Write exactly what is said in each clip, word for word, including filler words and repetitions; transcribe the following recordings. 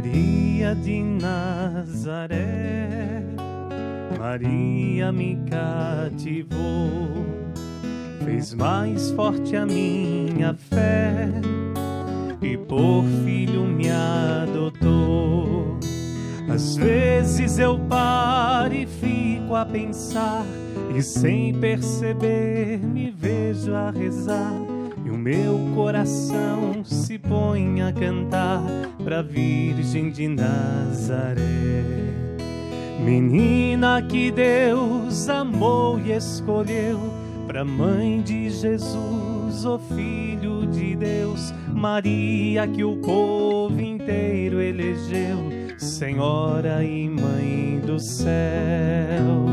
Maria de Nazaré, Maria me cativou, fez mais forte a minha fé e por filho me adotou. Às vezes eu paro e fico a pensar, e sem perceber me vejo a rezar, e o meu coração se põe a cantar pra Virgem de Nazaré. Menina que Deus amou e escolheu pra Mãe de Jesus, ó Filho de Deus. Maria que o povo inteiro elegeu, Senhora e Mãe do céu.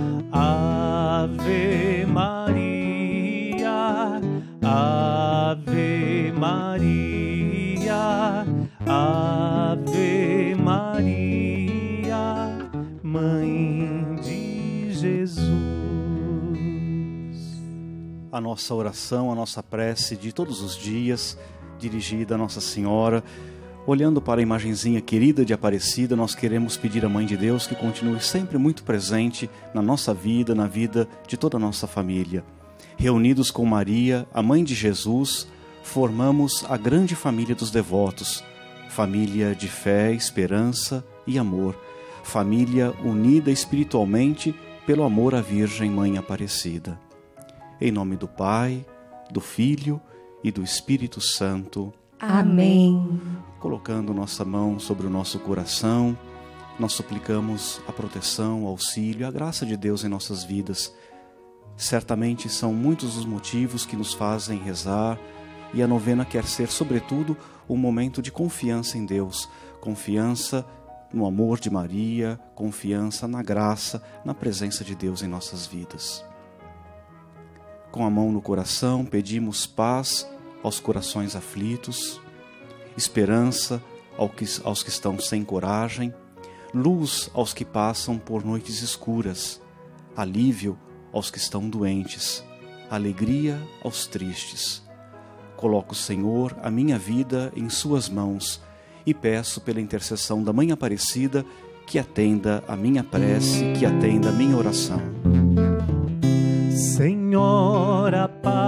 Ave Maria, Ave Maria, Ave Maria, Mãe de Jesus. A nossa oração, a nossa prece de todos os dias, dirigida a Nossa Senhora, olhando para a imagenzinha querida de Aparecida, nós queremos pedir à Mãe de Deus que continue sempre muito presente na nossa vida, na vida de toda a nossa família. Reunidos com Maria, a Mãe de Jesus, formamos a grande família dos devotos, família de fé, esperança e amor, família unida espiritualmente pelo amor à Virgem Mãe Aparecida. Em nome do Pai, do Filho e do Espírito Santo. Amém. Colocando nossa mão sobre o nosso coração, nós suplicamos a proteção, o auxílio, a graça de Deus em nossas vidas. Certamente são muitos os motivos que nos fazem rezar, e a novena quer ser, sobretudo, um momento de confiança em Deus, confiança no amor de Maria, confiança na graça, na presença de Deus em nossas vidas. Com a mão no coração, pedimos paz aos corações aflitos, esperança aos que estão sem coragem, luz aos que passam por noites escuras, alívio aos que estão doentes, alegria aos tristes. Coloco, Senhor, a minha vida em suas mãos e peço pela intercessão da Mãe Aparecida que atenda a minha prece, que atenda a minha oração. Senhora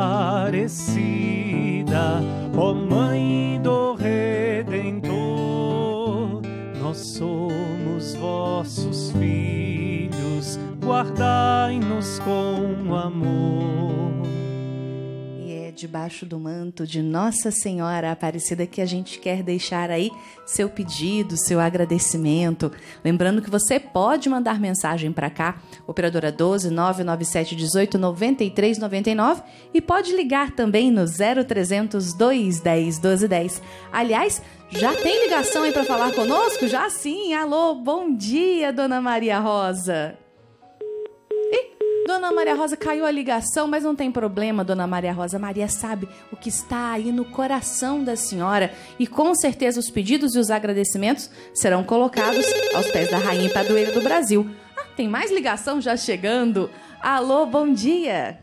Aparecida, ó Mãe do Redentor, nós somos vossos filhos, guardai-nos com amor. E é debaixo do manto de Nossa Senhora Aparecida que a gente quer deixar aí seu pedido, seu agradecimento. Lembrando que você pode mandar mensagem para cá, operadora doze, nove nove sete, dezoito, noventa e três, noventa e nove, e pode ligar também no zero trezentos, dois dez, doze dez. Aliás, já tem ligação aí para falar conosco? Já sim. Alô, bom dia, Dona Maria Rosa. Ih, Dona Maria Rosa, caiu a ligação, mas não tem problema, Dona Maria Rosa. Maria sabe o que está aí no coração da senhora e com certeza os pedidos e os agradecimentos serão colocados aos pés da Rainha Padroeira do Brasil. Ah, tem mais ligação já chegando. Alô, bom dia.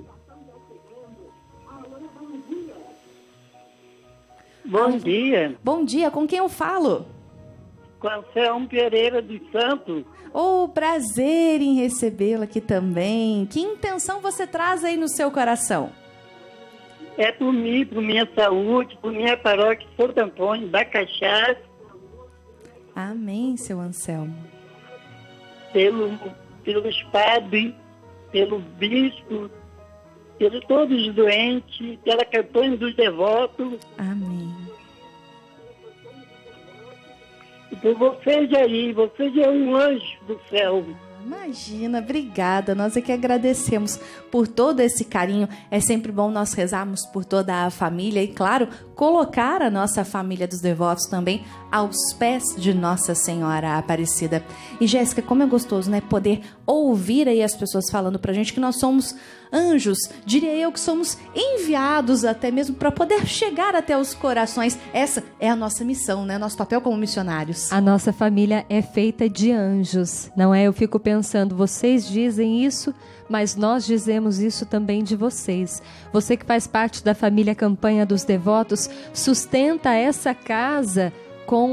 Bom dia. Bom dia, com quem eu falo? Com Anselmo Pereira dos Santos. Oh, prazer em recebê-la aqui também. Que intenção você traz aí no seu coração? É por mim, por minha saúde, por minha paróquia Santo Antônio da Cachaça. Amém, seu Anselmo. Pelo, pelos padres, pelo bispo, pelos todos os doentes, pela campanha dos devotos. Amém. E por vocês aí, vocês é um anjo do céu. Imagina, obrigada. Nós é que agradecemos por todo esse carinho. É sempre bom nós rezarmos por toda a família e, claro, colocar a nossa família dos devotos também aos pés de Nossa Senhora Aparecida. E, Jéssica, como é gostoso, né? Poder ouvir aí as pessoas falando pra gente que nós somos anjos, diria eu que somos enviados até mesmo para poder chegar até os corações. Essa é a nossa missão, né? Nosso papel como missionários. A nossa família é feita de anjos, não é? Eu fico pensando, vocês dizem isso, mas nós dizemos isso também de vocês. Você que faz parte da família Campanha dos Devotos, sustenta essa casa com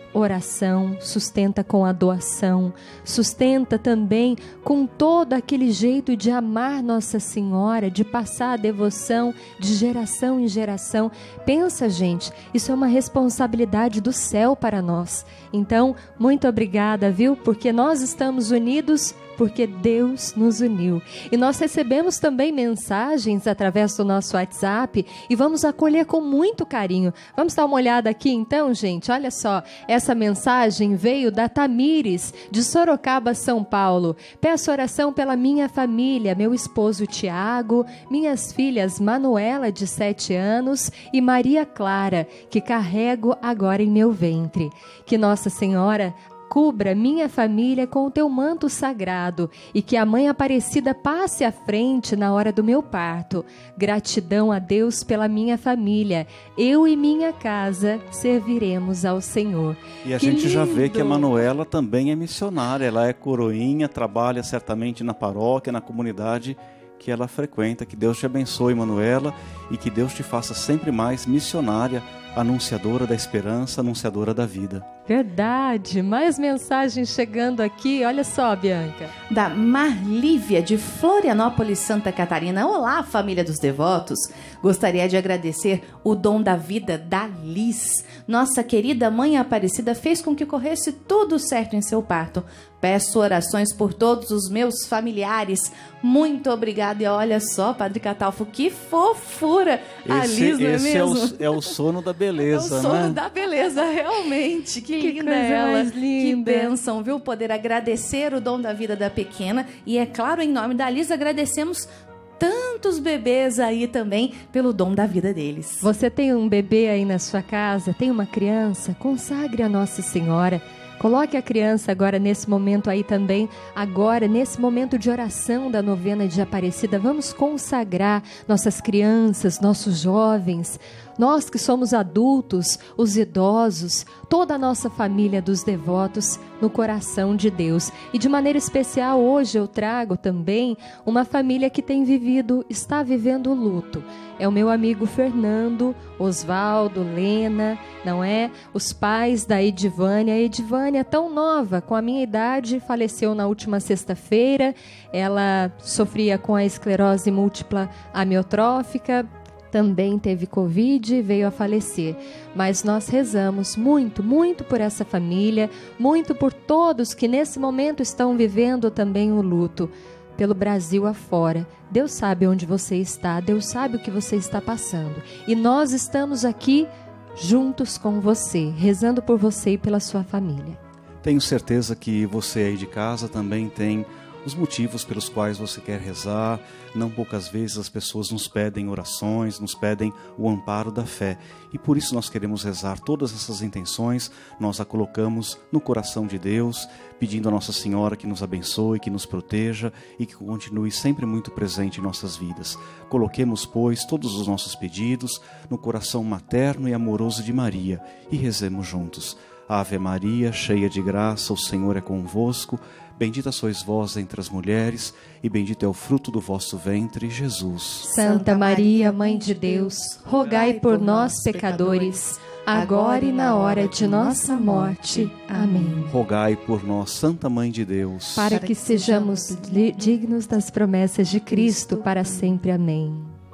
oração, sustenta com a doação, sustenta também com todo aquele jeito de amar Nossa Senhora, de passar a devoção de geração em geração. Pensa, gente, isso é uma responsabilidade do céu para nós. Então, muito obrigada, viu? Porque nós estamos unidos, porque Deus nos uniu. E nós recebemos também mensagens através do nosso WhatsApp e vamos acolher com muito carinho. Vamos dar uma olhada aqui então, gente? Olha só, essa mensagem veio da Tamires, de Sorocaba, São Paulo. Peço oração pela minha família, meu esposo Tiago, minhas filhas Manuela, de sete anos, e Maria Clara, que carrego agora em meu ventre. Que Nossa Senhora cubra minha família com o teu manto sagrado e que a Mãe Aparecida passe à frente na hora do meu parto. Gratidão a Deus pela minha família. Eu e minha casa serviremos ao Senhor. E a que gente lindo. já vê que a Manuela também é missionária. Ela é coroinha, trabalha certamente na paróquia, na comunidade que ela frequenta. Que Deus te abençoe, Manuela, e que Deus te faça sempre mais missionária, anunciadora da esperança, anunciadora da vida. Verdade, mais mensagens chegando aqui, olha só, Bianca. Da Marlívia, de Florianópolis, Santa Catarina. Olá, família dos devotos. Gostaria de agradecer o dom da vida da Liz. Nossa querida Mãe Aparecida fez com que corresse tudo certo em seu parto. Peço orações por todos os meus familiares. Muito obrigada. E olha só, Padre Catalfo, que fofura. A Esse, Liz, não é esse é, mesmo? o, é o sono da beleza, É o sono né? da beleza, realmente. Que, Que linda coisa ela. mais linda. Que bênção, viu? Poder agradecer o dom da vida da pequena. E é claro, em nome da Liz, agradecemos tantos bebês aí também pelo dom da vida deles. Você tem um bebê aí na sua casa, tem uma criança, consagre a Nossa Senhora. Coloque a criança agora nesse momento aí também, agora nesse momento de oração da novena de Aparecida. Vamos consagrar nossas crianças, nossos jovens, nós que somos adultos, os idosos, toda a nossa família dos devotos no coração de Deus. E de maneira especial hoje eu trago também uma família que tem vivido, está vivendo o luto. É o meu amigo Fernando, Osvaldo, Lena, não é? Os pais da Edivânia. A Edivânia, tão nova, com a minha idade, faleceu na última sexta-feira. Ela sofria com a esclerose múltipla amiotrófica, também teve Covid e veio a falecer. Mas nós rezamos muito, muito por essa família, muito por todos que nesse momento estão vivendo também o luto, pelo Brasil afora. Deus sabe onde você está, Deus sabe o que você está passando. E nós estamos aqui juntos com você, rezando por você e pela sua família. Tenho certeza que você aí de casa também tem os motivos pelos quais você quer rezar. Não poucas vezes as pessoas nos pedem orações, nos pedem o amparo da fé. E por isso nós queremos rezar todas essas intenções, nós a colocamos no coração de Deus, pedindo a Nossa Senhora que nos abençoe, que nos proteja e que continue sempre muito presente em nossas vidas. Coloquemos, pois, todos os nossos pedidos no coração materno e amoroso de Maria e rezemos juntos. Ave Maria, cheia de graça, o Senhor é convosco. Bendita sois vós entre as mulheres, e bendito é o fruto do vosso ventre, Jesus. Santa Maria, Mãe de Deus, rogai por nós, pecadores, agora e na hora de nossa morte. Amém. Rogai por nós, Santa Mãe de Deus, Para que sejamos dignos das promessas de Cristo para sempre. Amém.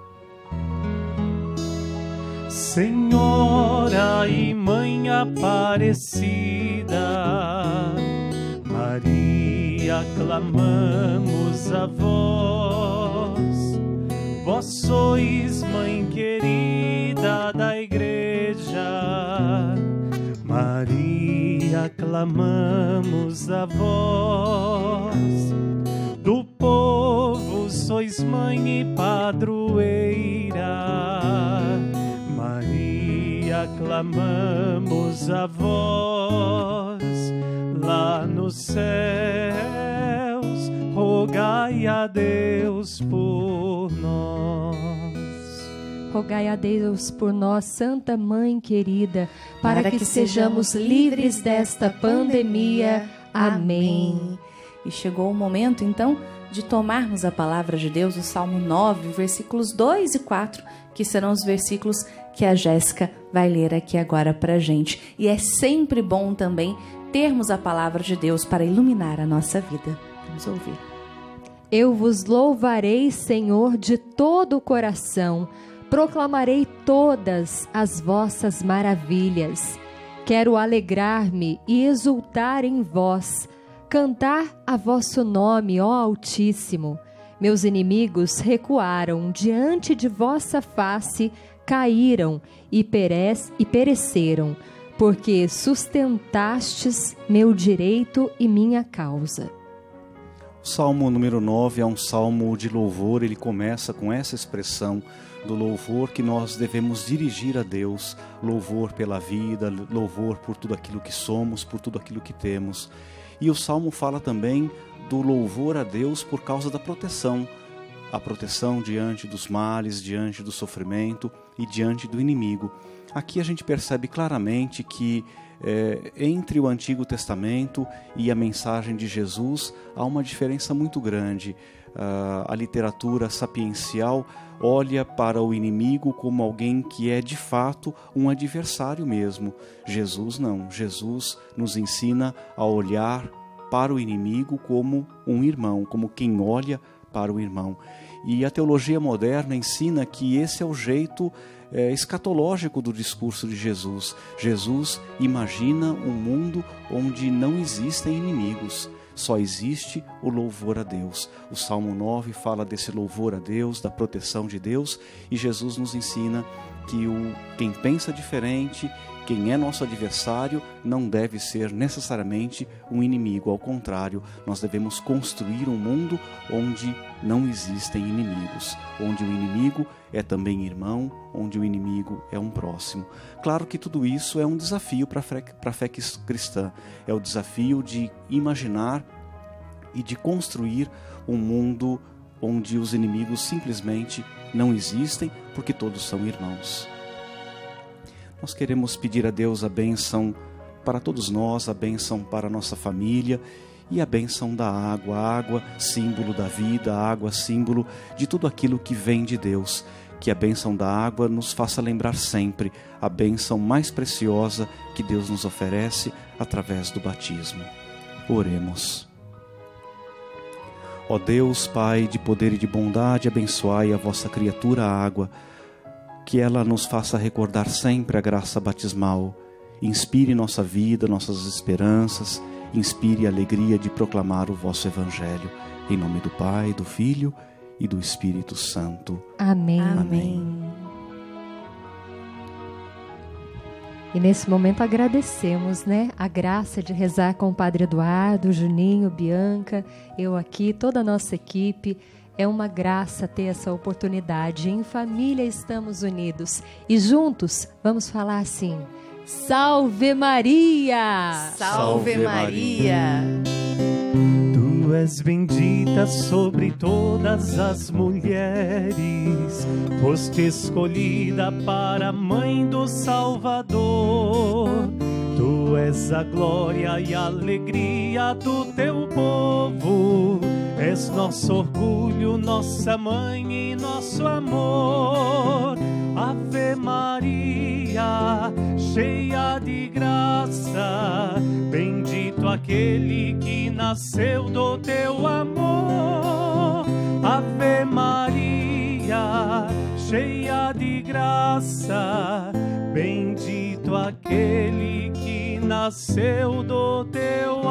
Senhora e Mãe Aparecida, Maria, clamamos a vós. Vós sois Mãe querida da Igreja, Maria, clamamos a vós. Do povo sois Mãe e Padroeira, Maria, clamamos a vós. Lá nos céus, rogai a Deus por nós. Rogai a Deus por nós, Santa Mãe querida, para, para que, que sejamos livres desta pandemia. Amém. E chegou o momento, então, de tomarmos a palavra de Deus, o Salmo nove, versículos dois e quatro, que serão os versículos que a Jéssica vai ler aqui agora pra gente. E é sempre bom também termos a palavra de Deus para iluminar a nossa vida. Vamos ouvir. Eu vos louvarei, Senhor, de todo o coração. Proclamarei todas as vossas maravilhas. Quero alegrar-me e exultar em vós, cantar a vosso nome, ó Altíssimo. Meus inimigos recuaram diante de vossa face, caíram e, perece, e pereceram, porque sustentastes meu direito e minha causa. O Salmo número nove é um salmo de louvor. Ele começa com essa expressão do louvor que nós devemos dirigir a Deus, louvor pela vida, louvor por tudo aquilo que somos, por tudo aquilo que temos. E o Salmo fala também do louvor a Deus por causa da proteção, a proteção diante dos males, diante do sofrimento e diante do inimigo. Aqui a gente percebe claramente que é, entre o Antigo Testamento e a mensagem de Jesus há uma diferença muito grande. Uh, a literatura sapiencial olha para o inimigo como alguém que é de fato um adversário mesmo. Jesus não. Jesus nos ensina a olhar para o inimigo como um irmão, como quem olha para o irmão. E a teologia moderna ensina que esse é o jeito é, escatológico do discurso de Jesus. Jesus imagina um mundo onde não existem inimigos. Só existe o louvor a Deus. O Salmo nove fala desse louvor a Deus, da proteção de Deus, e Jesus nos ensina que o, quem pensa diferente, quem é nosso adversário, não deve ser necessariamente um inimigo. Ao contrário, nós devemos construir um mundo onde não existem inimigos, onde o inimigo é também irmão, onde o inimigo é um próximo. Claro que tudo isso é um desafio para a fé cristã. É o desafio de imaginar e de construir um mundo onde os inimigos simplesmente não existem, porque todos são irmãos. Nós queremos pedir a Deus a bênção para todos nós, a bênção para a nossa família e a bênção da água. A água, símbolo da vida, a água, símbolo de tudo aquilo que vem de Deus. Que a bênção da água nos faça lembrar sempre a bênção mais preciosa que Deus nos oferece através do batismo. Oremos. Ó Deus, Pai de poder e de bondade, abençoai a vossa criatura a água, que ela nos faça recordar sempre a graça batismal. Inspire nossa vida, nossas esperanças, inspire a alegria de proclamar o vosso Evangelho. Em nome do Pai, do Filho e do Espírito Santo. Amém. Amém. E nesse momento agradecemos, né, a graça de rezar com o Padre Eduardo, Juninho, Bianca, eu aqui, toda a nossa equipe. É uma graça ter essa oportunidade. Em família estamos unidos. E juntos vamos falar assim: Salve Maria! Salve Maria! Tu és bendita sobre todas as mulheres, foste escolhida para a mãe do Salvador. Tu és a glória e a alegria do teu povo, és nosso orgulho, nossa mãe e nosso amor. Ave Maria, cheia de graça, bendito aquele que nasceu do teu amor. Ave Maria, cheia de graça, bendito aquele que nasceu do teu